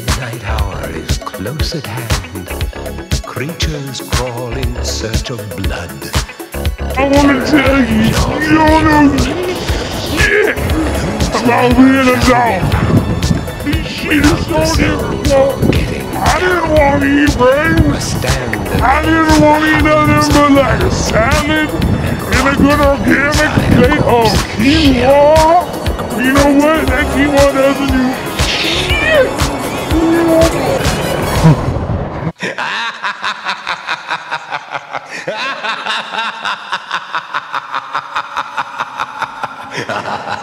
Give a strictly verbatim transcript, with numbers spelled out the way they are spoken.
midnight hour is close at hand. Creatures crawl in search of blood. I wanna tell you, you don't know shit about being a dog. This shit is so difficult. I didn't want to eat brains. I didn't want to eat nothing but like a salad and a good organic plate of quinoa. You know what? That quinoa doesn't do shit. Ha ha ha ha!